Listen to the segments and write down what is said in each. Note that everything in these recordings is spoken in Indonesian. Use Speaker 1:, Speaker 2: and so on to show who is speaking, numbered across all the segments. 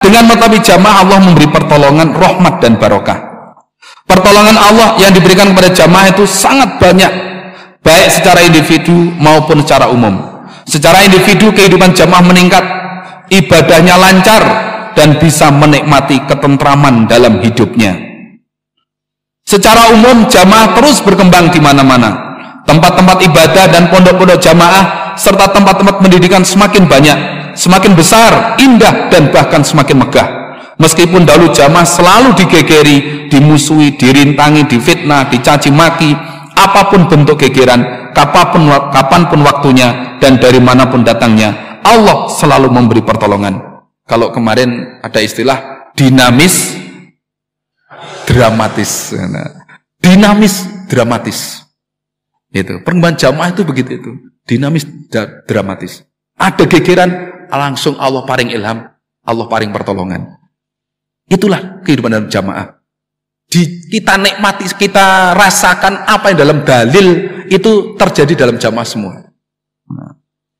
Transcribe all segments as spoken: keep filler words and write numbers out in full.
Speaker 1: Dengan mengetahui jamaah Allah memberi pertolongan, rahmat dan barokah. Pertolongan Allah yang diberikan kepada jamaah itu sangat banyak, baik secara individu maupun secara umum. Secara individu kehidupan jamaah meningkat, ibadahnya lancar dan bisa menikmati ketentraman dalam hidupnya. Secara umum jamaah terus berkembang di mana-mana. Tempat-tempat ibadah dan pondok-pondok jamaah serta tempat-tempat pendidikan semakin banyak, semakin besar, indah dan bahkan semakin megah. Meskipun dahulu jamaah selalu digegeri, dimusuhi, dirintangi, difitnah, dicaci maki, apapun bentuk gegeran, kapanpun, kapanpun waktunya dan dari manapun datangnya, Allah selalu memberi pertolongan. Kalau kemarin ada istilah dinamis, dramatis. Dinamis, dramatis. Itu perkembangan jamaah itu begitu itu, dinamis, dramatis. Ada gegeran, langsung Allah paring ilham, Allah paring pertolongan. Itulah kehidupan dalam jamaah. Di, kita nikmati, kita rasakan apa yang dalam dalil itu terjadi dalam jamaah semua. Nah.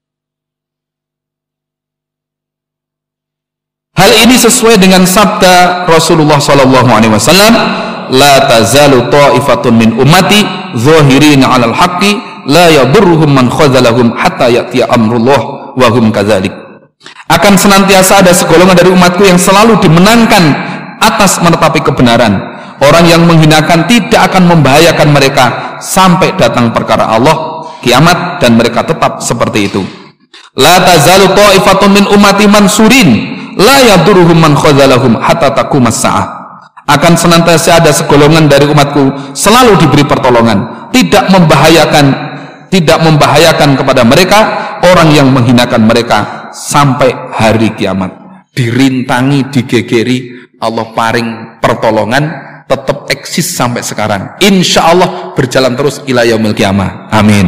Speaker 1: Hal ini sesuai dengan sabda Rasulullah Sallallahu Alaihi Wasallam, la tazalu ta'ifatun min ummati zahirina 'alal haqqi la yadurruhum man khazalahum hatta ya'tiya amrullah wa hum kadzalik. Akan senantiasa ada segolongan dari umatku yang selalu dimenangkan atas menetapi kebenaran. Orang yang menghinakan tidak akan membahayakan mereka sampai datang perkara Allah, kiamat, dan mereka tetap seperti itu. La tazalu ta'ifatun min ummati mansurin la yadurruhum man khazalahum hatta taqumas sa'ah. Akan senantiasa ada segolongan dari umatku selalu diberi pertolongan, tidak membahayakan tidak membahayakan kepada mereka orang yang menghinakan mereka sampai hari kiamat. Dirintangi, digegeri, Allah paring pertolongan, tetap eksis sampai sekarang. Insya Allah berjalan terus ila yaumil qiyamah. Amin.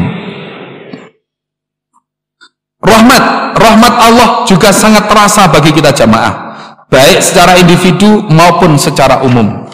Speaker 1: Rahmat, rahmat Allah juga sangat terasa bagi kita jamaah, baik secara individu maupun secara umum.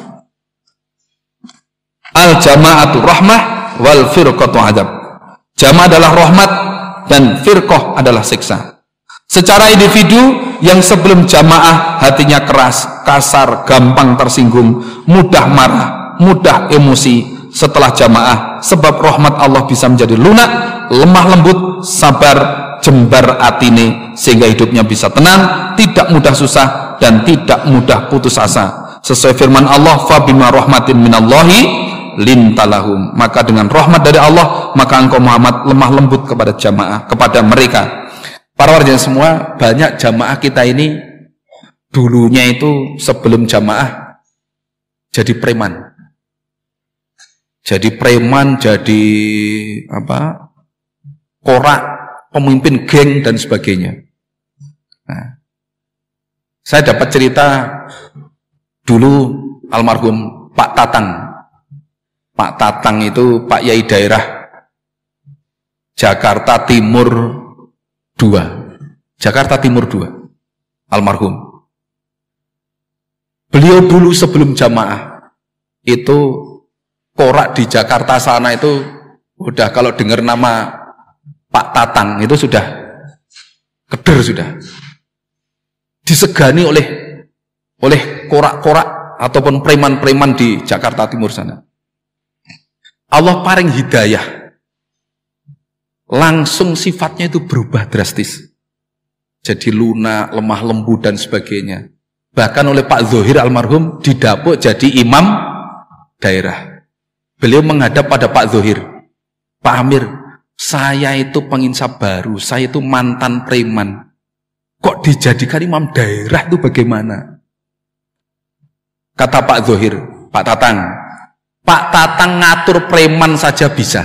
Speaker 1: Al jama'atu rahmah wal firqatu adab. Jamaah adalah rahmat dan firqah adalah siksa. Secara individu yang sebelum jamaah hatinya keras, kasar, gampang tersinggung, mudah marah, mudah emosi, setelah jamaah sebab rahmat Allah bisa menjadi lunak, lemah lembut, sabar, jembar atine sehingga hidupnya bisa tenang, tidak mudah susah dan tidak mudah putus asa. Sesuai firman Allah, fa bima rahmatin minallahi lintalahum. Maka dengan rahmat dari Allah, maka engkau Muhammad lemah lembut kepada jamaah, kepada mereka. Para warga semua, banyak jamaah kita ini dulunya itu sebelum jamaah jadi preman. Jadi preman, jadi apa? Korak, pemimpin geng dan sebagainya. Nah, saya dapat cerita dulu almarhum Pak Tatang. Pak Tatang itu Pak Yai daerah Jakarta Timur dua. Jakarta Timur dua. Almarhum. Beliau dulu sebelum jamaah itu korak di Jakarta sana itu udah kalau dengar nama Pak Tatang itu sudah keder sudah. Disegani oleh oleh korak-korak ataupun preman-preman di Jakarta Timur sana. Allah paring hidayah, langsung sifatnya itu berubah drastis, jadi lunak, lemah lembut dan sebagainya. Bahkan oleh Pak Zohir almarhum didapuk jadi imam daerah. Beliau menghadap pada Pak Zohir, Pak Amir, saya itu penginsap baru, saya itu mantan preman, kok dijadikan imam daerah itu bagaimana? Kata Pak Zohir, Pak Tatang, Pak Tatang ngatur preman saja bisa,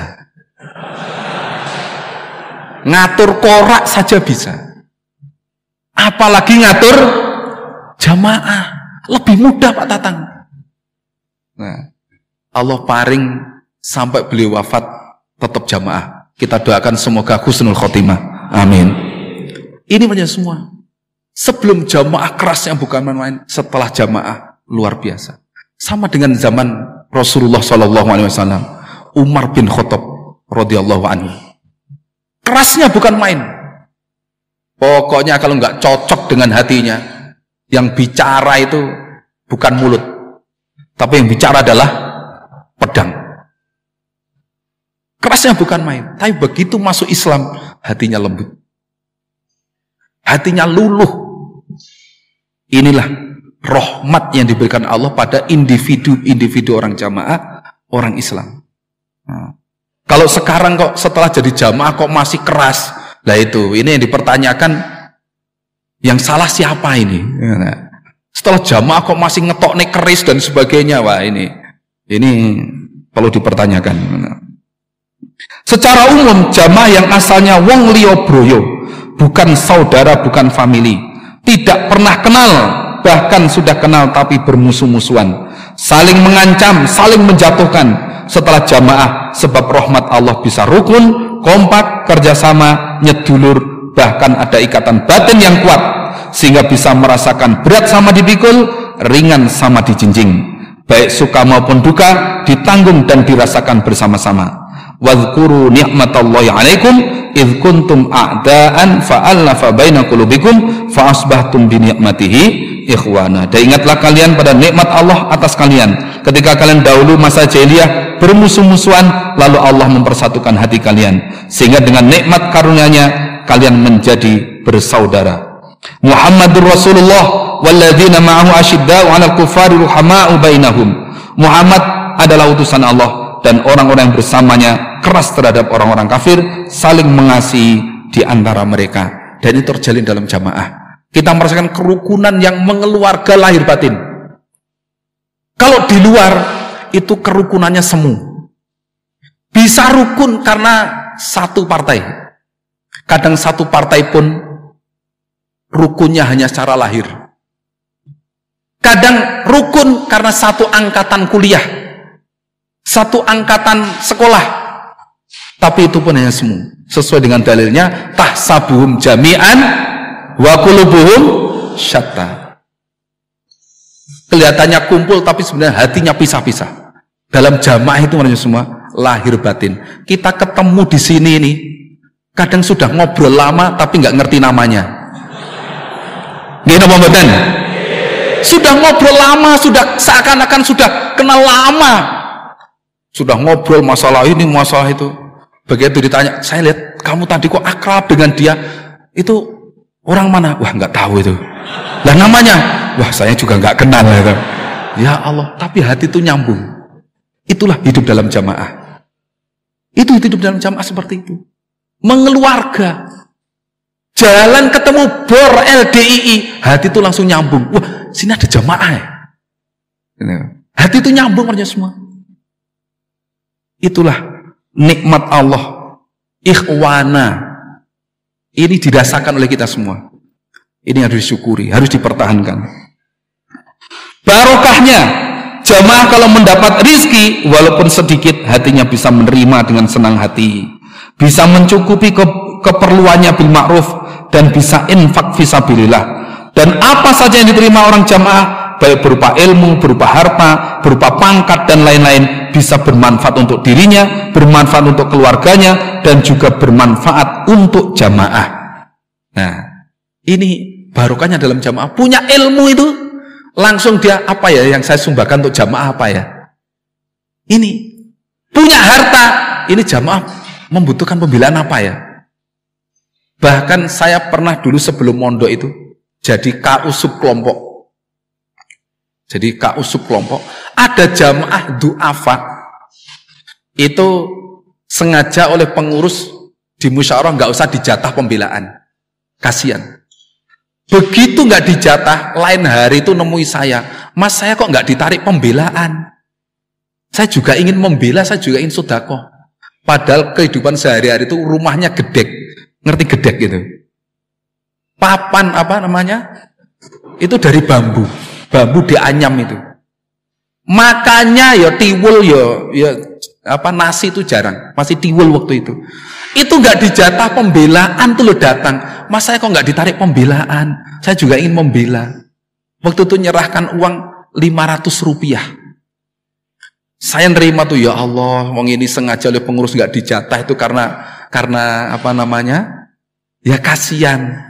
Speaker 1: ngatur korak saja bisa, apalagi ngatur jamaah, lebih mudah Pak Tatang. Nah, Allah paring sampai beliau wafat tetap jamaah. Kita doakan semoga husnul khotimah. Amin. Ini banyak semua. Sebelum jamaah keras yang bukan main-main, setelah jamaah luar biasa. Sama dengan zaman Rasulullah Sallallahu Alaihi Wasallam, Umar bin Khattab radhiyallahu anhu. Kerasnya bukan main. Pokoknya kalau nggak cocok dengan hatinya, Yang bicara itu bukan mulut, tapi yang bicara adalah pedang. Kerasnya bukan main, tapi begitu masuk Islam, hatinya lembut, hatinya luluh. Inilah rahmat yang diberikan Allah pada individu-individu orang jamaah, orang Islam. Nah, kalau sekarang kok setelah jadi jamaah kok masih keras, lah itu, ini yang dipertanyakan, yang salah siapa ini? Nah, setelah jamaah kok masih ngetok nih keris dan sebagainya, wah ini, ini perlu dipertanyakan. Secara umum jamaah yang asalnya wong liya broyo, bukan saudara, bukan family, tidak pernah kenal, bahkan sudah kenal tapi bermusuh-musuhan, saling mengancam, saling menjatuhkan. Setelah jamaah, sebab rahmat Allah bisa rukun, kompak, kerjasama, nyedulur, bahkan ada ikatan batin yang kuat sehingga bisa merasakan berat sama dipikul, ringan sama dijinjing, baik suka maupun duka ditanggung dan dirasakan bersama-sama. Wadhkuru ni'matallahi 'alaikum idh kuntum a'daan fa'alafa baina qulubikum fa asbahtum bi ni'matihi ikhwana. Dan ingatlah kalian pada nikmat Allah atas kalian ketika kalian dahulu masa jahiliyah bermusuh-musuhan, lalu Allah mempersatukan hati kalian sehingga dengan nikmat karunia-Nya kalian menjadi bersaudara. Muhammadur Rasulullah walladzina ma'ahu asyidda'u 'alal kuffari ruhama'u bainahum. Muhammad adalah utusan Allah dan orang-orang yang bersamanya keras terhadap orang-orang kafir, saling mengasihi di antara mereka, dan itu terjalin dalam jamaah. Kita merasakan kerukunan yang mengeluarga lahir batin. Kalau di luar itu kerukunannya semu. Bisa rukun karena satu partai. Kadang satu partai pun rukunnya hanya secara lahir. Kadang rukun karena satu angkatan kuliah, satu angkatan sekolah, tapi itu pun hanya semu. Sesuai dengan dalilnya, tahsabuhum jami'an wa qulubuhum syatta. Kelihatannya kumpul tapi sebenarnya hatinya pisah-pisah. Dalam jamaah itu maksudnya semua lahir batin. Kita ketemu di sini ini, kadang sudah ngobrol lama tapi nggak ngerti namanya. Gini apa mboten? Sudah ngobrol lama, sudah seakan-akan sudah kenal lama. Sudah ngobrol masalah ini, masalah itu. Begitu ditanya, saya lihat kamu tadi kok akrab dengan dia, itu orang mana? Wah, nggak tahu itu. Lah namanya? Wah, saya juga nggak kenal itu. Ya Allah, tapi hati itu nyambung. Itulah hidup dalam jamaah. Itu hidup dalam jamaah seperti itu. Mengeluarga. Jalan ketemu bor L D I I, hati itu langsung nyambung. Wah, sini ada jamaah ya. Hati itu nyambung artinya semua. Itulah nikmat Allah, ikhwana. Ini dirasakan oleh kita semua. Ini harus disyukuri, harus dipertahankan. Barokahnya jamaah kalau mendapat rizki, walaupun sedikit, hatinya bisa menerima dengan senang hati, bisa mencukupi ke, keperluannya bil ma'ruf, dan bisa infak fisabilillah. Dan apa saja yang diterima orang jamaah, baik berupa ilmu, berupa harta, berupa pangkat dan lain-lain, bisa bermanfaat untuk dirinya, bermanfaat untuk keluarganya, dan juga bermanfaat untuk jamaah. Nah, ini barokahnya dalam jamaah. Punya ilmu itu langsung dia, apa ya yang saya sumbangkan untuk jamaah apa ya? Ini punya harta, ini jamaah membutuhkan pembelaan apa ya? Bahkan saya pernah dulu sebelum mondok itu jadi K U sub kelompok. Jadi K U sub kelompok, ada jamaah du'afa itu sengaja oleh pengurus di musyawarah nggak usah dijatah pembelaan, kasihan. Begitu nggak dijatah, lain hari itu nemui saya, Mas, saya kok nggak ditarik pembelaan? Saya juga ingin membela, saya juga ingin sedekah. Padahal kehidupan sehari-hari itu rumahnya gedek, ngerti gedek gitu. Papan apa namanya? Itu dari bambu. Bambu dianyam itu. Makannya ya tiwul ya, ya apa nasi itu jarang, masih tiwul waktu itu. Itu nggak dijatah pembelaan tuh lo datang. Mas, saya kok nggak ditarik pembelaan? Saya juga ingin membela. Waktu itu nyerahkan uang lima ratus rupiah. Saya nerima tuh, ya Allah, wong ini sengaja oleh pengurus nggak dijatah itu karena karena apa namanya? Ya kasihan.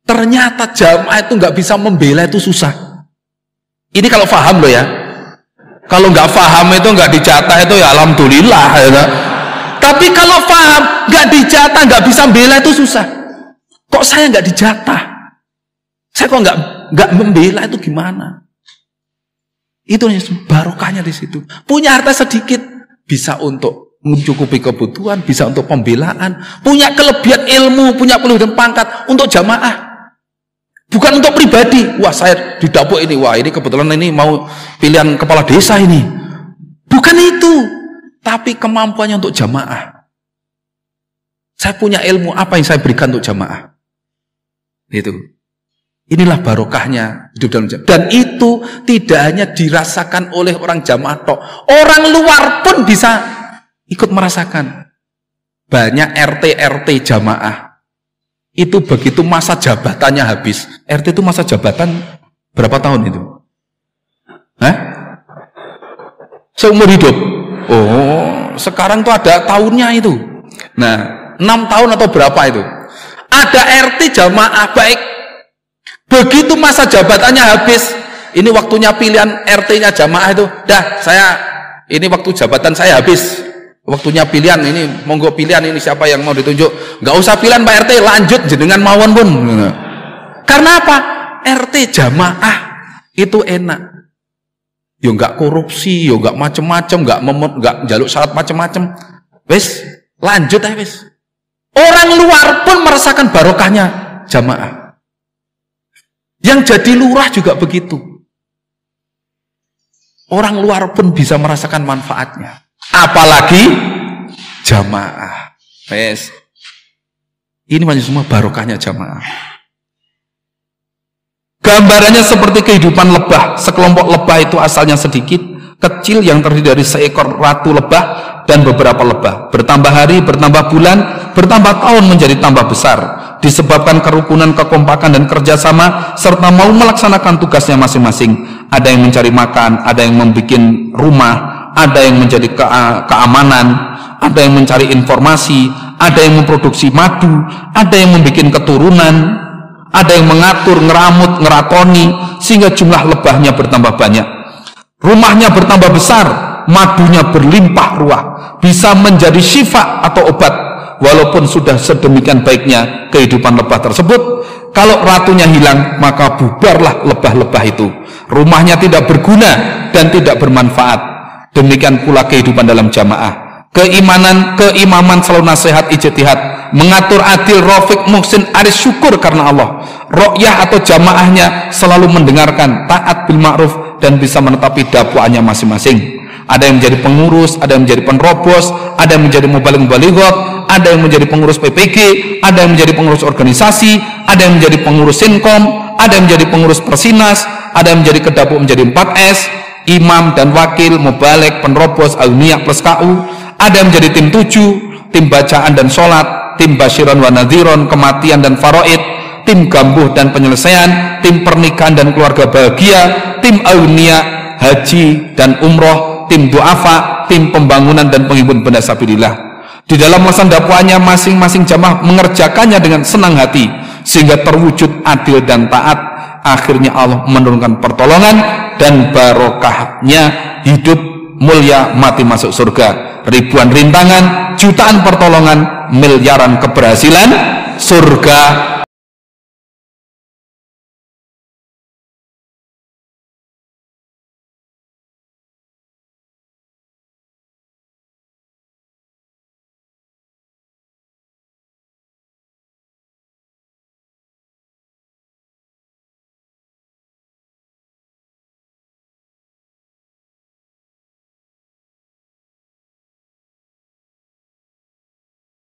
Speaker 1: Ternyata jamaah itu nggak bisa membela itu susah. Ini kalau paham loh ya. Kalau nggak paham itu nggak dijatah itu ya alhamdulillah. Ya. Tapi kalau paham nggak dijatah nggak bisa membela itu susah. Kok saya nggak dijatah? Saya kok nggak nggak membela itu gimana? Itu barokahnya di situ. Punya harta sedikit bisa untuk mencukupi kebutuhan, bisa untuk pembelaan, punya kelebihan ilmu, punya kelebihan pangkat untuk jamaah. Bukan untuk pribadi. Wah, saya di dapur ini, wah ini kebetulan ini mau pilihan kepala desa ini. Bukan itu. Tapi kemampuannya untuk jamaah. Saya punya ilmu, apa yang saya berikan untuk jamaah? Itu. Inilah barokahnya hidup dalam jamaah. Dan itu tidak hanya dirasakan oleh orang jamaah tok. Orang luar pun bisa ikut merasakan. Banyak R T R T jamaah. Itu begitu masa jabatannya habis. R T itu masa jabatan berapa tahun itu? Hah? Seumur hidup. Oh, sekarang tuh ada tahunnya itu. Nah, enam tahun atau berapa itu? Ada R T jamaah baik. Begitu masa jabatannya habis, ini waktunya pilihan R T-nya jamaah itu, dah saya, ini waktu jabatan saya habis, waktunya pilihan, ini monggo pilihan ini siapa yang mau ditunjuk, nggak usah pilihan Pak R T, lanjut jenengan mawon pun. Karena apa? R T jamaah itu enak, yo nggak korupsi, yo nggak macem-macem, nggak memut, nggak jaluk syarat macem-macem, wes lanjut aja wes. Orang luar pun merasakan barokahnya jamaah. Yang jadi lurah juga begitu. Orang luar pun bisa merasakan manfaatnya. Apalagi jamaah. Wes. Ini masih semua barokahnya jamaah. Gambarannya seperti kehidupan lebah. Sekelompok lebah itu asalnya sedikit, kecil yang terdiri dari seekor ratu lebah dan beberapa lebah. Bertambah hari, bertambah bulan, bertambah tahun menjadi tambah besar. Disebabkan kerukunan, kekompakan dan kerjasama serta mau melaksanakan tugasnya masing-masing. Ada yang mencari makan, ada yang membuat rumah, ada yang menjadi ke keamanan, ada yang mencari informasi, ada yang memproduksi madu, ada yang membuat keturunan, ada yang mengatur, ngeramut, ngeratoni sehingga jumlah lebahnya bertambah banyak. Rumahnya bertambah besar, madunya berlimpah ruah, bisa menjadi syifa atau obat. Walaupun sudah sedemikian baiknya kehidupan lebah tersebut, kalau ratunya hilang maka bubarlah lebah-lebah itu. Rumahnya tidak berguna dan tidak bermanfaat. Demikian pula kehidupan dalam jamaah. Keimanan, keimaman selalu nasihat ijtihad, mengatur adil, rafiq, muhsin, aris, syukur karena Allah. Ru'yah atau jamaahnya selalu mendengarkan, taat bil ma'ruf dan bisa menetapi dakwaannya masing-masing. Ada yang menjadi pengurus, ada yang menjadi penerobos, ada yang menjadi mubaligh-mubalighat, ada yang menjadi pengurus P P G, ada yang menjadi pengurus organisasi, ada yang menjadi pengurus Sinkom, ada yang menjadi pengurus Persinas, ada yang menjadi kedapuk menjadi empat S, imam dan wakil, mubaligh, penerobos, alniyah plus K U, ada yang menjadi tim tujuh, tim bacaan dan sholat, tim basyiran wa nadhiron, kematian dan faraid, tim gambuh dan penyelesaian, tim pernikahan dan keluarga bahagia, tim alniyah, haji dan umroh, tim du'afa, tim pembangunan dan penghibur benda sabilillah. Di dalam masa dakwaannya masing-masing jamaah mengerjakannya dengan senang hati sehingga terwujud adil dan taat. Akhirnya Allah menurunkan pertolongan dan barokahnya hidup mulia, mati masuk surga. Ribuan rintangan, jutaan pertolongan, miliaran keberhasilan, surga